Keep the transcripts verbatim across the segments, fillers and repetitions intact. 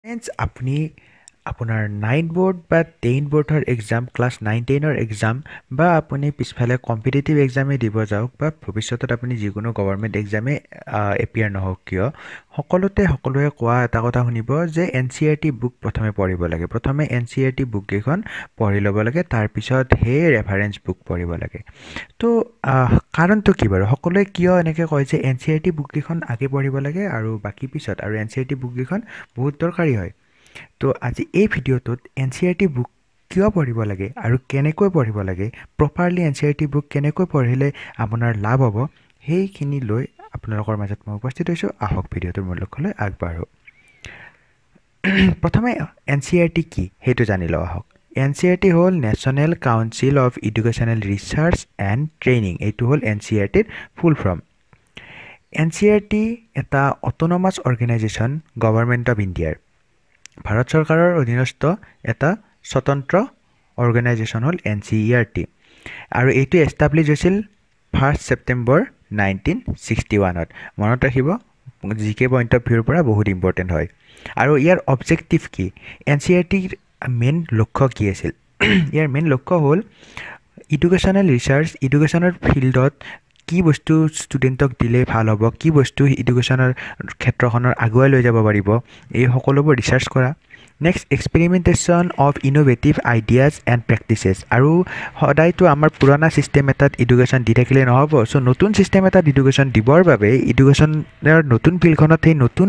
Hence, আপনি আপোনাৰ nine board বা টেন বোৰ্ডৰ এক্সাম ক্লাছ নাইন টেনৰ এক্সাম বা আপুনি পিছফালে কম্পিটিটিভ এক্সামেই দিব যাওক বা ভৱিষ্যতত আপুনি যিকোনো গভৰ্ণমেণ্ট এক্সামেই এপিয়াৰ নহওক কিয় সকলোতে সকলোৱে কোৱা এটা কথা শুনিব যে N C R T book প্ৰথমে পঢ়িব লাগে প্ৰথমে এন চি আৰ টি বুককেইখন পঢ়ি ল'ব লাগে তাৰপিছত সেই ৰেফাৰেঞ্চ বুক পঢ়িব লাগে তো কাৰণটো কি বাৰু সকলোৱে কিয় এনেকৈ কয় যে এন চি আৰ টি বুককেইখন আগে পঢ়িব লাগে আৰু বাকী পিছত আৰু এন চি আৰ টি বুককেইখন বহুত দৰকাৰী হয় তো আজি এই ভিডিঅ'টোত N C R T book কিয় পঢ়িব লাগে আৰু কেনেকৈ পঢ়িব লাগে properly N C R T book কেনেকৈ পঢ়িলে আপোনাৰ লাভ হ'ব সেইখিনি লৈ আপোনালোকৰ মাজত মই উপস্থিত হৈছোঁ আহক ভিডিঅ'টোৰ মূল লক্ষ্যলৈ আগবাঢ়ো প্ৰথমে এন চি আৰ টি কি সেইটো জানি লওঁ আহক এন চি আৰ টি হ'ল national council of educational research and training এইটো হ'ল এন চি আৰ টিৰ full form N C R T এটা অট'নমাছ অৰ্গেনাইজেশ্যন গভৰ্ণমেণ্ট অফ ইণ্ডিয়াৰ ভাৰত চৰকাৰৰ অধীনস্থ এটা স্বতন্ত্ৰ অৰ্গেনাইজেশ্যন হ'ল N C E R T আৰু এইটো এষ্টাব্লিছ হৈছিল ফাৰ্ষ্ট ছেপ্টেম্বৰ নাইনটিন ছিক্সটি ওৱানত মনত ৰাখিব জি কে পইণ্ট অফ ভিউৰ পৰা বহুত ইম্পৰ্টেণ্ট হয় আৰু ইয়াৰ অবজেক্টিভ কি এন চি আৰ টিৰ মেইন লক্ষ্য কি আছিল ইয়াৰ মেইন লক্ষ্য হ'ল এডুকেশ্যনেল ৰিচাৰ্চ এডুকেশ্যনৰ ফিল্ডত কি বস্তু ষ্টুডেণ্টক দিলে ভাল হ'ব কি বস্তু এডুকেশ্যনৰ ক্ষেত্ৰখনৰ আগুৱাই লৈ যাব পাৰিব এই সকলোবোৰ ৰিচাৰ্চ কৰা next experimentation of innovative ideas and practices আৰু সদায়তো আমাৰ পুৰণা ছিষ্টেম এটাত এডুকেশ্যন দি থাকিলে নহ'ব চ' নতুন ছিষ্টেম এটাত এডুকেশ্যন দিবৰ বাবে এডুকেশ্যনৰ নতুন ফিল্ডখনত সেই নতুন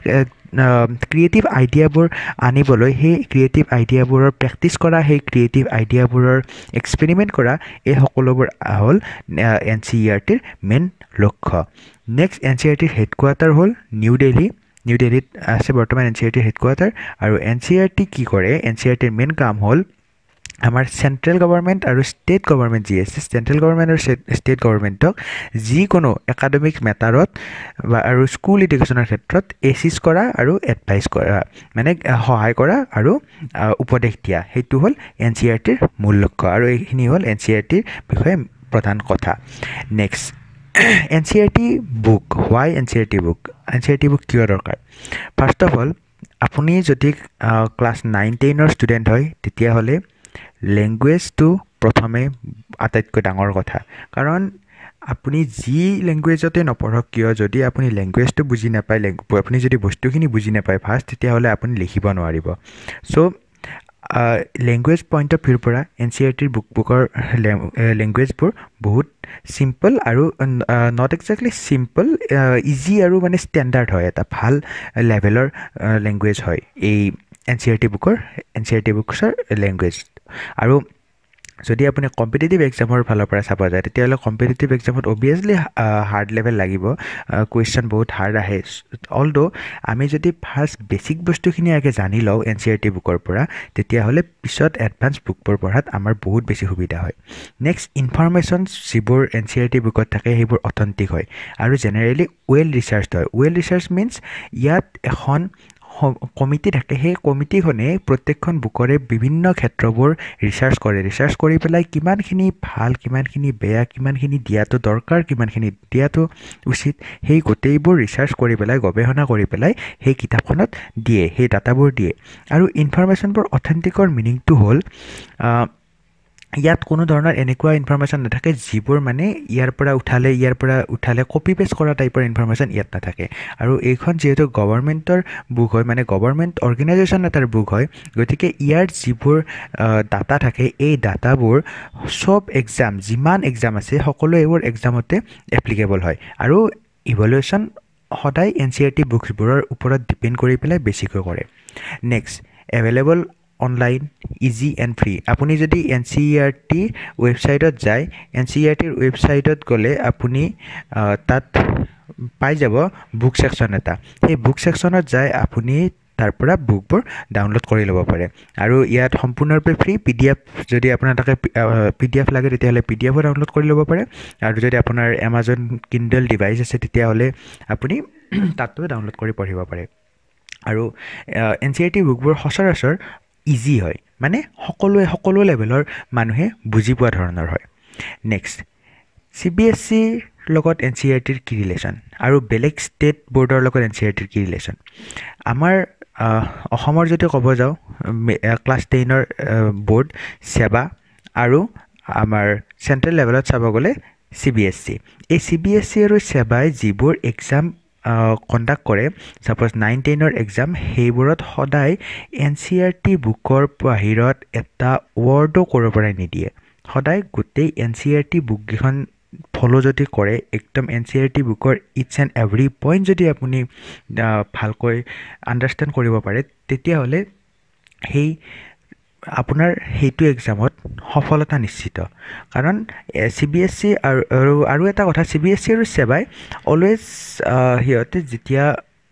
ক্ৰিয়েটিভ আইডিয়াবোৰ আনিবলৈ সেই ক্ৰিয়েটিভ আইডিয়াবোৰৰ প্ৰেক্টিচ কৰা সেই ক্ৰিয়েটিভ আইডিয়াবোৰৰ এক্সপেৰিমেণ্ট কৰা এই সকলোবোৰ হ'ল এন চি ই আৰ টিৰ মেইন লক্ষ্য next N C E R টিৰ হেডকোৱাৰ্টাৰ হ'ল নিউ দিল্লী নিউ দিল্লীত আছে বৰ্তমান এন চি ই আৰ টিৰ হেডকোৱাৰ্টাৰ আৰু N C E R T কি কৰে এন চি ই আৰ টিৰ মেইন কাম হ'ল আমাৰ চেণ্ট্ৰেল গভৰ্ণমেণ্ট আৰু ষ্টেট গভৰ্ণমেণ্ট যি আছে চেণ্ট্ৰেল গভৰ্ণমেণ্ট আৰু ষ্টেট গভৰ্ণমেণ্টক যিকোনো একাডেমিক মেটাৰত বা আৰু স্কুল এডুকেশ্যনৰ ক্ষেত্ৰত এচিষ্ট কৰা আৰু এডভাইচ কৰা মানে সহায় কৰা আৰু উপদেশ দিয়া সেইটো হ'ল এন চি ই আৰ টিৰ মূল লক্ষ্য আৰু এইখিনি হ'ল এন চি ই আৰ টিৰ বিষয়ে প্ৰধান কথা next N C E R T book why N C E R T book N C E R T book কিয় দৰকাৰ ফাৰ্ষ্ট অফ অল আপুনি যদি ক্লাছ নাইন টেনৰ ষ্টুডেণ্ট হয় তেতিয়াহ'লে লেংগুৱেজটো প্ৰথমে আটাইতকৈ ডাঙৰ কথা কাৰণ আপুনি যি লেংগুৱেজতে নপঢ়ক কিয় যদি আপুনি লেংগুৱেজটো বুজি নাপায় আপুনি যদি বস্তুখিনি বুজি নাপায় ফাৰ্ষ্ট তেতিয়াহ'লে আপুনি লিখিব নোৱাৰিব চ' লেংগুৱেজ পইণ্ট অফ ভিউৰ পৰা এন চি ই আৰ টিৰ বুক বুকৰ লেংগুৱেজবোৰ বহুত চিম্পল আৰু নট একজেক্টলি চিম্পল ইজি আৰু মানে ষ্টেণ্ডাৰ্ড হয় এটা ভাল লেভেলৰ লেংগুৱেজ হয় এই N C E R T বুকৰ N C E R T বুকছৰ লেংগুৱেজ আৰু যদি আপুনি কম্পিটিটিভ এক্সামৰ ফালৰ পৰা চাব যায় তেতিয়াহ'লে কম্পিটিটিভ এক্সামত অভিয়াছলি হাৰ্ড লেভেল লাগিব কুৱেশ্যন বহুত হাৰ্ড আহে অলদ' আমি যদি ফাৰ্ষ্ট বেছিক বস্তুখিনি আগে জানি লওঁ N C E R T বুকৰ পৰা তেতিয়াহ'লে পিছত এডভান্স বুকবোৰ পঢ়াত আমাৰ বহুত বেছি সুবিধা হয় নেক্সট ইনফৰমেশ্যনছ যিবোৰ N C E R T বুকত থাকে সেইবোৰ অথেণ্টিক হয় আৰু জেনেৰেলি ৱেল ৰিচাৰ্চড হয় ৱেল ৰিচাৰ্চ মিনছ ইয়াত এখন কমিটি থাকে সেই কমিটিখনে প্ৰত্যেকখন বুকৰে বিভিন্ন ক্ষেত্ৰবোৰ ৰিচাৰ্চ কৰে ৰিচাৰ্চ কৰি পেলাই কিমানখিনি ভাল কিমানখিনি বেয়া কিমানখিনি দিয়াটো দৰকাৰ কিমানখিনি দিয়াটো উচিত সেই গোটেইবোৰ ৰিচাৰ্চ কৰি পেলাই গৱেষণা কৰি পেলাই সেই কিতাপখনত দিয়ে সেই ডাটাবোৰ দিয়ে আৰু ইনফৰমেশ্যনবোৰ অথেণ্টিকৰ মিনিংটো হ'ল ইয়াত কোনো ধৰণৰ এনেকুৱা ইনফৰমেশ্যন নাথাকে যিবোৰ মানে ইয়াৰ পৰা উঠালে ইয়াৰ পৰা উঠালে কপি পেষ্ট কৰা টাইপৰ ইনফৰমেশ্যন ইয়াত নাথাকে আৰু এইখন যিহেতু গভৰ্ণমেণ্টৰ বুক হয় মানে গভৰ্ণমেণ্ট অৰ্গেনাইজেশ্যন এটাৰ বুক হয় গতিকে ইয়াৰ যিবোৰ ডাটা থাকে এই ডাটাবোৰ চব এক্সাম যিমান এক্সাম আছে সকলো এইবোৰ এক্সামতে এপ্লিকেবল হয় আৰু ইভেলুৱেশ্যন সদায় N C E R T বুকছবোৰৰ ওপৰত ডিপেণ্ড কৰি পেলাই বেছিকৈ কৰে next available online easy and free আপুনি যদি N C E R T ৱেবছাইটত যায় এন চি ই আৰ টিৰ ৱেবছাইটত গ'লে আপুনি তাত পাই যাব বুক ছেকশ্যন এটা সেই বুক ছেকশ্যনত যায় আপুনি তাৰ পৰা বুকবোৰ ডাউনলোড কৰি ল'ব পাৰে আৰু ইয়াত সম্পূৰ্ণৰূপে ফ্ৰী পি ডি এফ যদি আপোনাৰ তাকে পি ডি এফ লাগে তেতিয়াহ'লে পি ডি এফো ডাউনলোড কৰি ল'ব পাৰে আৰু যদি আপোনাৰ এমাজন কিণ্ডল ডিভাইচ আছে তেতিয়াহ'লে আপুনি তাতো ডাউনলোড কৰি পঢ়িব পাৰে আৰু N C E R T বুকবোৰ সচৰাচৰ ইজি হয় মানে সকলোৱে সকলো লেভেলৰ মানুহে বুজি পোৱা ধৰণৰ হয় নেক্সট চি বি এছ চিৰ লগত এন চি ই আৰ টিৰ কি ৰিলেশ্যন আৰু বেলেগ ষ্টেট বৰ্ডৰ লগত এন চি ই আৰ টিৰ কি ৰিলেশ্যন আমাৰ অসমৰ যদি ক'ব যাওঁ ক্লাছ টেনৰ বোৰ্ড সেৱা আৰু আমাৰ চেণ্ট্ৰেল লেভেলত চাব গ'লে চি বি এছ চি এই চি বি এছ চি আৰু সেৱাই যিবোৰ এক্সাম কণ্ডাক্ট কৰে ছাপ'জ নাইন টেনৰ এক্সাম সেইবোৰত সদায় এন চি আৰ টি বুকৰ বাহিৰত এটা ৱৰ্ডো কৰিব পৰা নিদিয়ে সদায় গোটেই এন চি আৰ টি বুককেইখন ফ'ল' যদি কৰে একদম এন চি আৰ টি বুকৰ ইটছ এণ্ড এভৰি পইণ্ট যদি আপুনি ভালকৈ আণ্ডাৰষ্টেণ্ড কৰিব পাৰে তেতিয়াহ'লে সেই আপোনাৰ সেইটো এক্সামত সফলতা নিশ্চিত কাৰণ চি বি এছ চি আৰু আৰু এটা কথা চি বি এছ চি আৰু সেৱাই অলৱেজ সিহঁতে যেতিয়া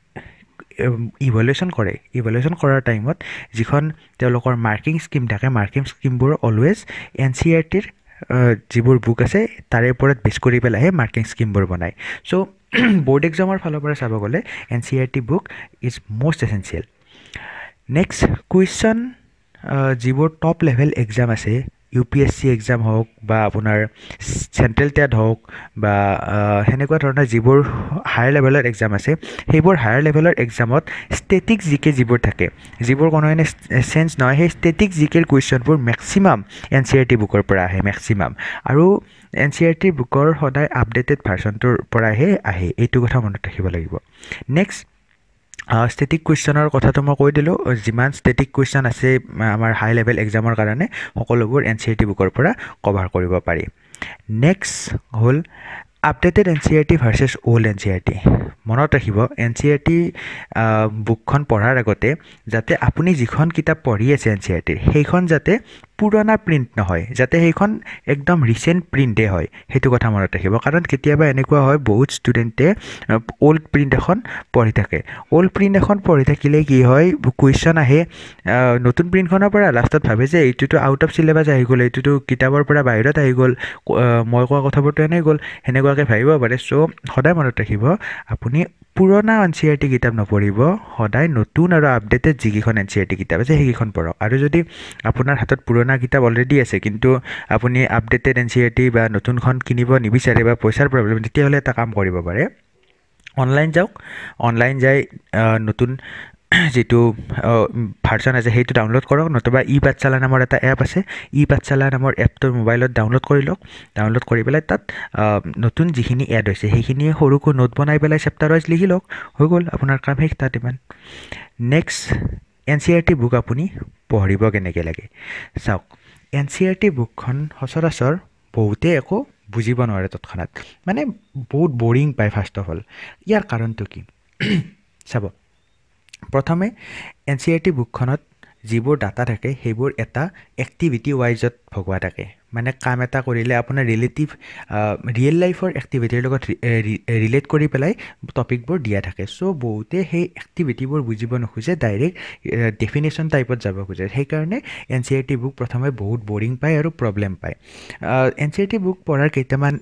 ইভেলুৱেশ্যন কৰে ইভেলুৱেশ্যন কৰাৰ টাইমত যিখন তেওঁলোকৰ মাৰ্কিং স্কিম থাকে মাৰ্কিং স্কিমবোৰ অলৱেজ এন চি আৰ টিৰ যিবোৰ বুক আছে তাৰে ওপৰত বেছ কৰি পেলাইহে মাৰ্কিং স্কিমবোৰ বনায় চ' ব'ৰ্ড এক্সামৰ ফালৰ পৰা চাব গ'লে N C R T book is most essential next question যিবোৰ টপ লেভেল এক্সাম আছে U P S C exam হওক বা আপোনাৰ চেণ্ট্ৰেল টেট হওক বা সেনেকুৱা ধৰণৰ যিবোৰ হায়াৰ লেভেলৰ এক্সাম আছে সেইবোৰ হায়াৰ লেভেলৰ এক্সামত ষ্টেটিক জি কে যিবোৰ থাকে যিবোৰ কোনো এনে চেঞ্জ নহয় সেই ষ্টেটিক জি কেৰ কুৱেশ্যনবোৰ maximum N C R T বুকৰ পৰা আহে মেক্সিমাম আৰু এন চি আৰ টি বুকৰ সদায় আপডেটেড ভাৰ্চনটোৰ পৰাহে আহে এইটো কথা মনত ৰাখিব লাগিব নেক্সট ষ্টেটিক কুৱেশ্যনৰ কথাটো মই কৈ দিলোঁ যিমান ষ্টেটিক কুৱেশ্যন আছে আমাৰ হাই লেভেল এক্সামৰ কাৰণে সকলোবোৰ এন চি আৰ টি বুকৰ পৰা কভাৰ কৰিব পাৰি নেক্সট হ'ল updated N C R T versus old N C R T মনত ৰাখিব এন চি আৰ টি বুকখন পঢ়াৰ আগতে যাতে আপুনি যিখন কিতাপ পঢ়ি আছে এন চি আৰ টিৰ সেইখন যাতে পুৰণা প্ৰিণ্ট নহয় যাতে সেইখন একদম ৰিচেণ্ট প্ৰিণ্টেই হয় সেইটো কথা মনত ৰাখিব কাৰণ কেতিয়াবা এনেকুৱা হয় বহুত ষ্টুডেণ্টে অল্ড প্ৰিণ্ট এখন পঢ়ি থাকে অল্ড প্ৰিণ্ট এখন পঢ়ি থাকিলে কি হয় কুৱেশ্যন আহে নতুন প্ৰিণ্টখনৰ পৰা লাষ্টত ভাবে যে এইটোতো আউট অফ চিলেবাছ আহি গ'ল এইটোতো কিতাপৰ পৰা বাহিৰত আহি গ'ল মই কোৱা কথাবোৰতো এনেই গ'ল সেনেকুৱাকৈ ভাবিব পাৰে চ' সদায় মনত ৰাখিব আপুনি পুৰণা এন চি আৰ টি কিতাপ নপঢ়িব সদায় নতুন আৰু আপডেটেড যিকেইখন এন চি আৰ টি কিতাপ আছে সেইকেইখন পঢ়ক আৰু যদি আপোনাৰ হাতত পুৰণা কিতাপ অলৰেডি আছে কিন্তু আপুনি updated N C R T বা নতুনখন কিনিব নিবিচাৰে বা পইচাৰ প্ৰব্লেম তেতিয়াহ'লে এটা কাম কৰিব পাৰে অনলাইন যাওক অনলাইন যাই নতুন যিটো ভাৰ্চন আছে সেইটো ডাউনলোড কৰক নতুবা ই পাঠশালা নামৰ এটা এপ আছে ই পাঠশালা নামৰ এপটো মোবাইলত ডাউনলোড কৰি লওক ডাউনলোড কৰি পেলাই তাত নতুন যিখিনি এড হৈছে সেইখিনি সৰুকৈ নোট বনাই পেলাই চেপ্টাৰ ৱাইজ লিখি লওক হৈ গ'ল আপোনাৰ কাম শেষ তাত ইমান next N C R T book আপুনি পঢ়িব কেনেকৈ লাগে চাওক এন চি আৰ টি বুকখন সচৰাচৰ বহুতে একো বুজিব নোৱাৰে তৎক্ষণাত মানে বহুত বৰিং পায় ফাৰ্ষ্ট অফ অল ইয়াৰ কাৰণটো কি চাব প্ৰথমে এন চি আৰ টি বুকখনত যিবোৰ ডাটা থাকে সেইবোৰ এটা এক্টিভিটি ৱাইজত ভগোৱা থাকে মানে কাম এটা কৰিলে আপোনাৰ ৰিলেটিভ ৰিয়েল লাইফৰ এক্টিভিটিৰ লগত ৰিলেট কৰি পেলাই টপিকবোৰ দিয়া থাকে চ' বহুতে সেই এক্টিভিটিবোৰ বুজিব নোখোজে ডাইৰেক্ট ডেফিনেশ্যন টাইপত যাব খোজে সেইকাৰণে N C R T book প্ৰথমে বহুত বৰিং পায় আৰু প্ৰব্লেম পায় N C R T book পঢ়াৰ কেইটামান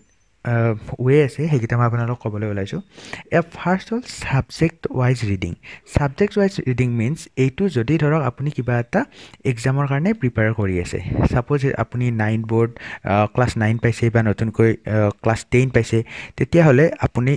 ৱে আছে সেইকেইটা মই আপোনালোকক ক'বলৈ ওলাইছোঁ এ ফাৰ্ষ্ট হ'ল subject wise reading subject wise reading means এইটো যদি ধৰক আপুনি কিবা এটা এক্সামৰ কাৰণে প্ৰিপেয়াৰ কৰি আছে ছাপ'জ আপুনি নাইন বৰ্ড ক্লাছ নাইন পাইছে বা নতুনকৈ ক্লাছ টেন পাইছে তেতিয়াহ'লে আপুনি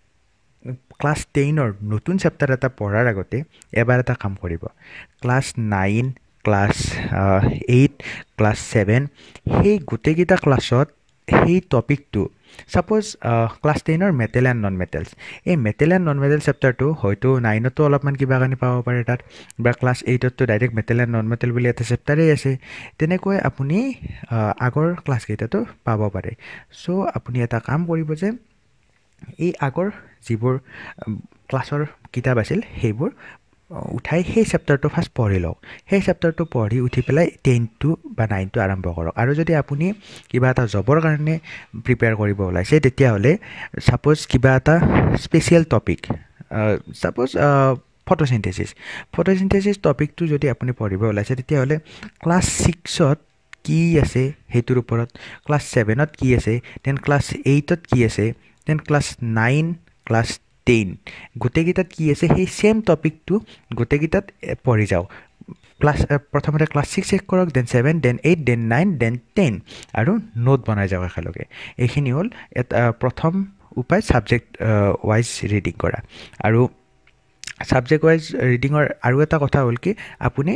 ক্লাছ টেনৰ নতুন চেপ্টাৰ এটা পঢ়াৰ আগতে এবাৰ এটা কাম কৰিব class nine class eight class seven সেই গোটেইকেইটা ক্লাছত সেই টপিকটো ছাপ'জ ক্লাছ টেনৰ মেটেল এণ্ড নন মেটেলছ এই মেটেল এণ্ড নন মেটেল চেপ্টাৰটো হয়তো নাইনতো অলপমান কিবা কাৰণে পাব পাৰে তাত বা ক্লাছ এইটতো direct metal and non metal বুলি এটা চেপ্টাৰেই আছে তেনেকৈ আপুনি আগৰ ক্লাছকেইটাতো পাব পাৰে চ' আপুনি এটা কাম কৰিব যে এই আগৰ যিবোৰ ক্লাছৰ কিতাপ আছিল সেইবোৰ উঠাই সেই চেপ্টাৰটো ফাৰ্ষ্ট পঢ়ি লওক সেই চেপ্টাৰটো পঢ়ি উঠি পেলাই টেনটো বা নাইনটো আৰম্ভ কৰক আৰু যদি আপুনি কিবা এটা জবৰ কাৰণে প্ৰিপেয়াৰ কৰিব ওলাইছে তেতিয়াহ'লে ছাপ'জ কিবা এটা special topic suppose photosynthesis photosynthesis টপিকটো যদি আপুনি পঢ়িব ওলাইছে তেতিয়াহ'লে ক্লাছ ছিক্সত কি আছে সেইটোৰ ওপৰত ক্লাছ ছেভেনত কি আছে দেন ক্লাছ এইটত কি আছে then class nine class ten গোটেইকেইটাত কি আছে সেই ছেম টপিকটো গোটেইকেইটাত পঢ়ি যাওক ক্লাছ প্ৰথমতে ক্লাছ ছিক্স শেষ কৰক then seven then eight then nine then ten আৰু নোট বনাই যাওক একেলগে এইখিনি হ'ল এটা প্ৰথম উপায় ছাবজেক্ট ৱাইজ ৰিডিং কৰা আৰু সাবজেক্ট ওয়াইজ ৰিডিঙৰ আৰু এটা কথা হ'ল কি আপুনি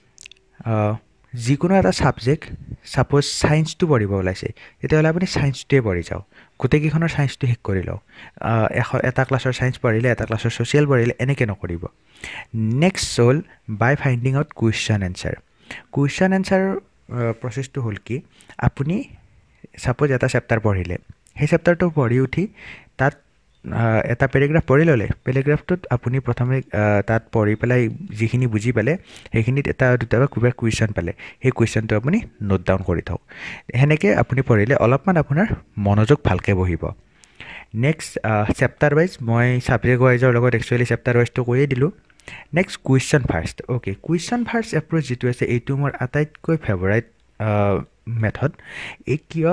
যিকোনো এটা ছাবজেক্ট ছাপ'জ ছায়েন্সটো পঢ়িব ওলাইছে তেতিয়াহ'লে আপুনি ছায়েন্সটোৱে পঢ়ি যাওক গোটেইকেইখনৰ ছায়েন্সটো শেষ কৰি লওক এশ এটা ক্লাছৰ ছায়েন্স পঢ়িলে এটা ক্লাছৰ ছ'চিয়েল পঢ়িলে এনেকৈ নকৰিব নেক্সট হ'ল by finding out question answer question answer প্ৰচেছটো হ'ল কি আপুনি ছাপ'জ এটা চেপ্টাৰ পঢ়িলে সেই চেপ্টাৰটো পঢ়ি উঠি তাত এটা পেৰেগ্ৰাফ পঢ়ি ল'লে পেৰেগ্ৰাফটোত আপুনি প্ৰথমে তাত পঢ়ি পেলাই যিখিনি বুজি পালে সেইখিনিত এটা দুটা বা কিবা কুৱেশ্যন পালে সেই কুৱেশ্যনটো আপুনি নোট ডাউন কৰি থওক সেনেকৈ আপুনি পঢ়িলে অলপমান আপোনাৰ মনোযোগ ভালকৈ বহিব নেক্সট চেপ্টাৰ ৱাইজ মই ছাবজেক্ট ৱাইজৰ লগত একচুৱেলি চেপ্টাৰ ৱাইজটো কৈয়ে দিলোঁ next question first okay question first approach যিটো আছে এইটো মোৰ আটাইতকৈ ফেভৰাইট মেথড এই কিয়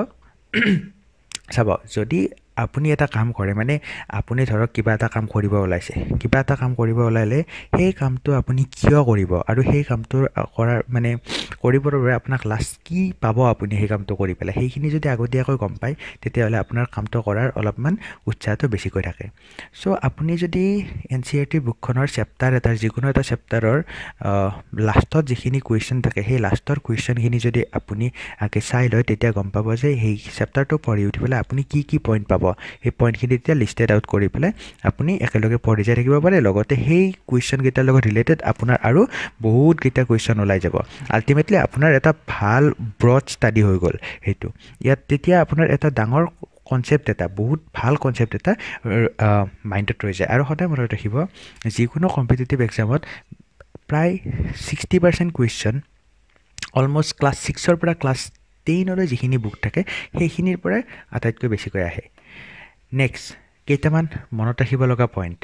চাব যদি আপুনি এটা কাম কৰে মানে আপুনি ধৰক কিবা এটা কাম কৰিব ওলাইছে কিবা এটা কাম কৰিব ওলালে সেই কামটো আপুনি কিয় কৰিব আৰু সেই কামটো কৰাৰ মানে কৰিবৰ বাবে আপোনাক লাষ্ট কি পাব আপুনি সেই কামটো কৰি পেলাই সেইখিনি যদি আগতীয়াকৈ গম পায় তেতিয়াহ'লে আপোনাৰ কামটো কৰাৰ অলপমান উৎসাহটো বেছিকৈ থাকে চ' আপুনি যদি এন চি আৰ টি বুকখনৰ চেপ্টাৰ এটাৰ যিকোনো এটা চেপ্টাৰৰ লাষ্টত যিখিনি কুৱেশ্যন থাকে সেই লাষ্টৰ কুৱেশ্যনখিনি যদি আপুনি আগে চাই লয় তেতিয়া গম পাব যে সেই চেপ্টাৰটো পঢ়ি উঠি পেলাই আপুনি কি কি পইণ্ট পাব সেই পইণ্টখিনি তেতিয়া লিষ্টেড আউট কৰি পেলাই আপুনি একেলগে পঢ়ি যাই থাকিব পাৰে লগতে সেই কুৱেশ্যনকেইটাৰ লগত ৰিলেটেড আপোনাৰ আৰু বহুতকেইটা কুৱেশ্যন ওলাই যাব আল্টিমেটলি আপোনাৰ এটা ভাল ব্ৰড ষ্টাডি হৈ গ'ল সেইটো ইয়াত তেতিয়া আপোনাৰ এটা ডাঙৰ কনচেপ্ট এটা বহুত ভাল কনচেপ্ট এটা মাইণ্ডত ৰৈ যায় আৰু সদায় মনত ৰাখিব যিকোনো কম্পিটিটিভ এক্সামত প্ৰায় sixty percent question almost class ছিক্সৰ পৰা ক্লাছ টেইনলৈ যিখিনি বুক থাকে সেইখিনিৰ পৰাই আটাইতকৈ বেছিকৈ আহে নেক্সট কেইটামান মনত ৰাখিব লগা পইণ্ট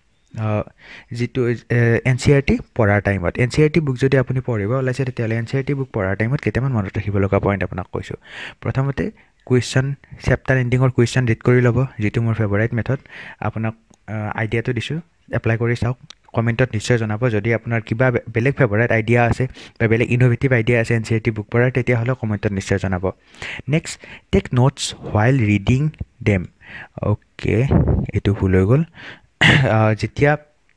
যিটো এন চি আৰ টি পঢ়াৰ টাইমত N C R T book যদি আপুনি পঢ়িব ওলাইছে তেতিয়াহ'লে N C R T book পঢ়াৰ টাইমত কেইটামান মনত ৰাখিব লগা পইণ্ট আপোনাক কৈছোঁ প্ৰথমতে কুৱেশ্যন চেপ্টাৰ এণ্ডিঙৰ কুৱেশ্যন ৰিড কৰি ল'ব যিটো মোৰ ফেভৰাইট মেথড আপোনাক আইডিয়াটো দিছোঁ এপ্লাই কৰি চাওক কমেণ্টত নিশ্চয় জনাব যদি আপোনাৰ কিবা বেলেগ ফেভৰাইট আইডিয়া আছে বা বেলেগ ইন'ভেটিভ আইডিয়া আছে N C R T book পঢ়াৰ তেতিয়াহ'লে কমেণ্টত নিশ্চয় জনাব next take notes while reading them okay এইটো ভুল হৈ গ'ল যেতিয়া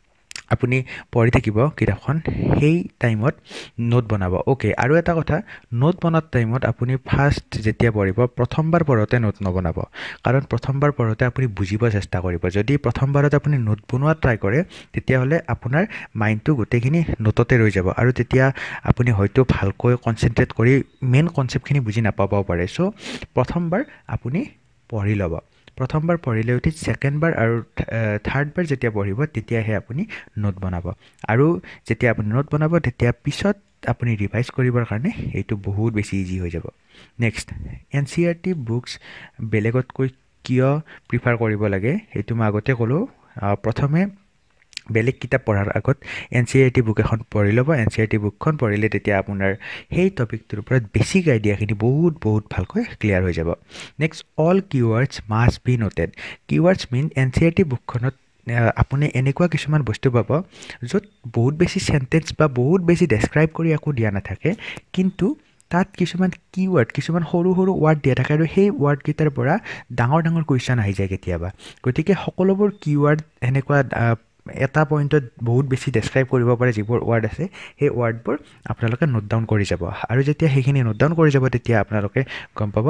আপুনি পঢ়ি থাকিব কিতাপখন সেই টাইমত নোট বনাব অ'কে আৰু এটা কথা নোট বনোৱাৰ টাইমত আপুনি ফাৰ্ষ্ট যেতিয়া পঢ়িব প্ৰথমবাৰ পঢ়োঁতে নোট নবনাব কাৰণ প্ৰথমবাৰ পঢ়োঁতে আপুনি বুজিব চেষ্টা কৰিব যদি প্ৰথমবাৰত আপুনি নোট বনোৱা ট্ৰাই কৰে তেতিয়াহ'লে আপোনাৰ মাইণ্ডটো গোটেইখিনি নোটতে ৰৈ যাব আৰু তেতিয়া আপুনি হয়তো ভালকৈ কনচেনট্ৰেট কৰি মেইন কনচেপ্টখিনি বুজি নাপাবও পাৰে চ' প্ৰথমবাৰ আপুনি পঢ়ি ল'ব প্ৰথমবাৰ পঢ়িলে উঠি ছেকেণ্ডবাৰ আৰু থাৰ্ডবাৰ যেতিয়া পঢ়িব তেতিয়াহে আপুনি নোট বনাব আৰু যেতিয়া আপুনি নোট বনাব তেতিয়া পিছত আপুনি ৰিভাইজ কৰিবৰ কাৰণে এইটো বহুত বেছি ইজি হৈ যাব next N C R T books বেলেগতকৈ কিয় প্ৰিফাৰ কৰিব লাগে সেইটো মই আগতে ক'লোঁ প্ৰথমে বেলেগ কিতাপ পঢ়াৰ আগত N C R T book এখন পঢ়ি ল'ব এন চি আৰ টি বুকখন পঢ়িলে তেতিয়া আপোনাৰ সেই টপিকটোৰ ওপৰত বেছিক আইডিয়াখিনি বহুত বহুত ভালকৈ ক্লিয়াৰ হৈ যাব next all keywords must be noted keywords mean N C R T বুকখনত আপুনি এনেকুৱা কিছুমান বস্তু পাব য'ত বহুত বেছি চেণ্টেঞ্চ বা বহুত বেছি ডেছক্ৰাইব কৰি একো দিয়া নাথাকে কিন্তু তাত কিছুমান কিৱৰ্ড কিছুমান সৰু সৰু ৱাৰ্ড দিয়া থাকে আৰু সেই ৱাৰ্ডকেইটাৰ পৰা ডাঙৰ ডাঙৰ কুৱেশ্যন আহি যায় কেতিয়াবা গতিকে সকলোবোৰ কিৱৰ্ড এনেকুৱা এটা পইণ্টত বহুত বেছি ডেছক্ৰাইব কৰিব পাৰে যিবোৰ ৱাৰ্ড আছে সেই ৱাৰ্ডবোৰ আপোনালোকে নোট ডাউন কৰি যাব আৰু যেতিয়া সেইখিনি নোট ডাউন কৰি যাব তেতিয়া আপোনালোকে গম পাব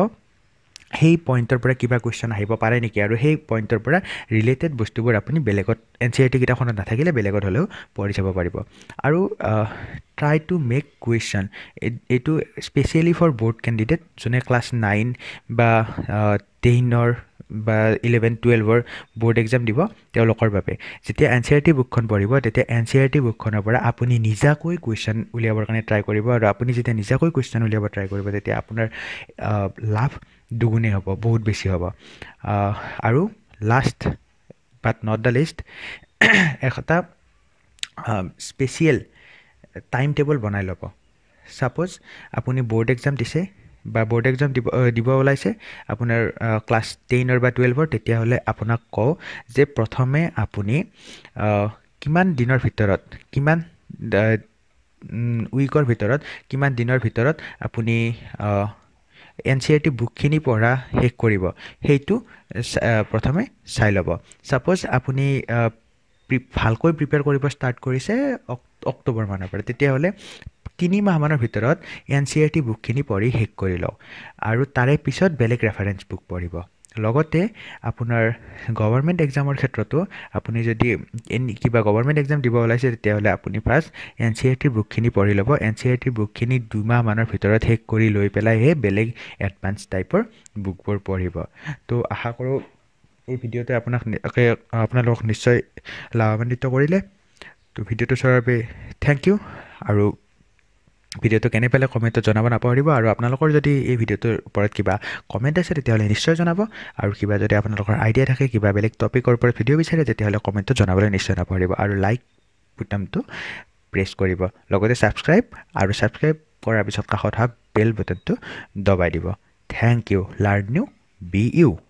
সেই পইণ্টৰ পৰা কিবা কুৱেশ্যন আহিব পাৰে নেকি আৰু সেই পইণ্টৰ পৰা ৰিলেটেড বস্তুবোৰ আপুনি বেলেগত এন চি আৰ টি কিতাপখনত নাথাকিলে বেলেগত হ'লেও পঢ়ি যাব পাৰিব আৰু ট্ৰাই টু মেক কুৱেশ্যন এইটো স্পেচিয়েলি ফৰ বৰ্ড কেণ্ডিডেট যোনে ক্লাছ নাইন বা টেনৰ বা ইলেভেন টুৱেলভৰ বৰ্ড এক্সাম দিব তেওঁলোকৰ বাবে যেতিয়া এন চি আৰ টি বুকখন পঢ়িব তেতিয়া এন চি আৰ টি বুকখনৰ পৰা আপুনি নিজাকৈ কুৱেশ্যন উলিয়াবৰ কাৰণে ট্ৰাই কৰিব আৰু আপুনি যেতিয়া নিজাকৈ কুৱেশ্যন উলিয়াব ট্ৰাই কৰিব তেতিয়া আপোনাৰ লাভ দুগুণেই হ'ব বহুত বেছি হ'ব আৰু last but not the least এটা স্পেচিয়েল টাইম টেবল বনাই ল'ব ছাপ'জ আপুনি বৰ্ড এক্সাম দিছে বা বৰ্ড এক্সাম দিব দিব ওলাইছে আপোনাৰ ক্লাছ টেনৰ বা টুৱেলভৰ তেতিয়াহ'লে আপোনাক কওঁ যে প্ৰথমে আপুনি কিমান দিনৰ ভিতৰত কিমান উইকৰ ভিতৰত কিমান দিনৰ ভিতৰত আপুনি এন চি আৰ টি বুকখিনি পঢ়া শেষ কৰিব সেইটো প্ৰথমে চাই ল'ব ছাপ'জ আপুনি ভালকৈ প্ৰিপেয়াৰ কৰিব ষ্টাৰ্ট কৰিছে অক্টোবৰ মানৰ পৰা তেতিয়াহ'লে তিনি মাহমানৰ ভিতৰত এন চি আৰ টি বুকখিনি পঢ়ি শেষ কৰি লওক আৰু তাৰে পিছত বেলেগ ৰেফাৰেঞ্চ বুক পঢ়িব লগতে আপোনাৰ গভৰ্ণমেণ্ট এক্সামৰ ক্ষেত্ৰতো আপুনি যদি কিবা গভৰ্ণমেণ্ট এক্সাম দিব ওলাইছে তেতিয়াহ'লে আপুনি ফাৰ্ষ্ট এন চি আৰ টিৰ বুকখিনি পঢ়ি ল'ব এন চি আৰ টিৰ বুকখিনি দুমাহমানৰ ভিতৰত শেষ কৰি লৈ পেলাইহে বেলেগ এডভান্স টাইপৰ বুকবোৰ পঢ়িব তো আশা কৰোঁ এই ভিডিঅ'টোৱে আপোনাক আপোনালোকক নিশ্চয় লাভান্বিত কৰিলে তো ভিডিঅ'টো চোৱাৰ বাবে থেংক ইউ আৰু ভিডিঅ'টো কেনে পালে কমেণ্টত জনাব নাপাহৰিব আৰু আপোনালোকৰ যদি এই ভিডিঅ'টোৰ ওপৰত কিবা কমেণ্ট আছে তেতিয়াহ'লে নিশ্চয় জনাব আৰু কিবা যদি আপোনালোকৰ আইডিয়া থাকে কিবা বেলেগ টপিকৰ ওপৰত ভিডিঅ' বিচাৰে তেতিয়াহ'লে কমেণ্টত জনাবলৈ নিশ্চয় নাপাহৰিব আৰু লাইক বুটামটো প্ৰেছ কৰিব লগতে ছাবস্ক্ৰাইব আৰু ছাবস্ক্ৰাইব কৰাৰ পিছত কাষত থকা বেল বুটামটো দবাই দিব thank you learn new B U